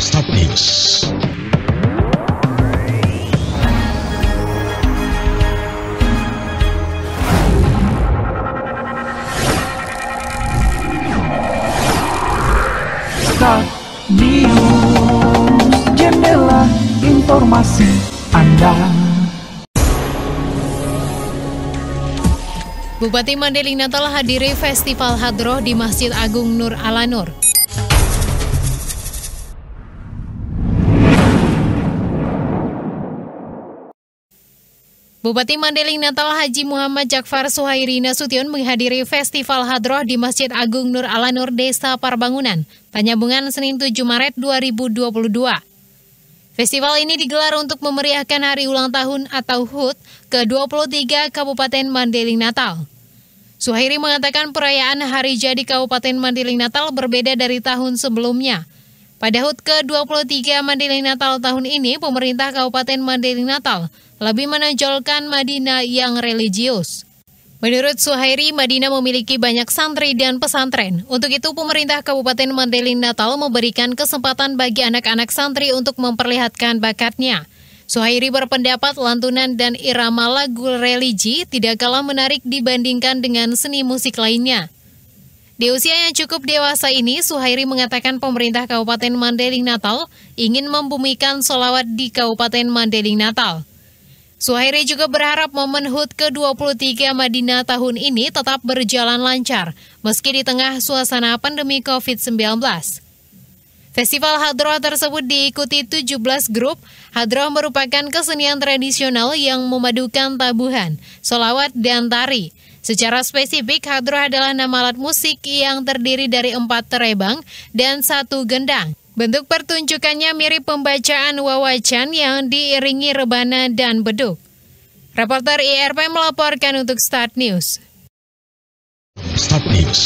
Start News. Start News, jendela informasi Anda. Bupati Mandailing Natal hadiri Festival Hadroh di Masjid Agung Nur Ala Nur. Bupati Mandailing Natal Haji Muhammad Jakfar Suhairi Nasution menghadiri Festival Hadroh di Masjid Agung Nur Ala Nur, Desa Parbangunan, Tanyabungan, Senin 7 Maret 2022. Festival ini digelar untuk memeriahkan hari ulang tahun atau HUT ke-23 Kabupaten Mandailing Natal. Suhairi mengatakan perayaan hari jadi Kabupaten Mandailing Natal berbeda dari tahun sebelumnya. Pada HUT ke-23 Mandailing Natal tahun ini, pemerintah Kabupaten Mandailing Natal lebih menonjolkan Madinah yang religius. Menurut Suhairi, Madinah memiliki banyak santri dan pesantren. Untuk itu, pemerintah Kabupaten Mandailing Natal memberikan kesempatan bagi anak-anak santri untuk memperlihatkan bakatnya. Suhairi berpendapat lantunan dan irama lagu religi tidak kalah menarik dibandingkan dengan seni musik lainnya. Di usia yang cukup dewasa ini, Suhairi mengatakan pemerintah Kabupaten Mandailing Natal ingin membumikan sholawat di Kabupaten Mandailing Natal. Suhairi juga berharap momen HUT ke-23 Madinah tahun ini tetap berjalan lancar, meski di tengah suasana pandemi COVID-19. Festival Hadroh tersebut diikuti 17 grup. Hadroh merupakan kesenian tradisional yang memadukan tabuhan, sholawat, dan tari. Secara spesifik, Hadroh adalah nama alat musik yang terdiri dari 4 terebang dan 1 gendang. Bentuk pertunjukannya mirip pembacaan wawacan yang diiringi rebana dan beduk. Reporter IRP melaporkan untuk Start News. Start News.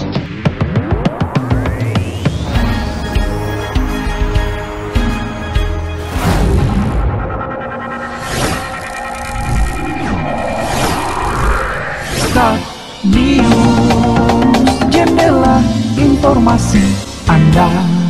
Start News, jendela informasi Anda.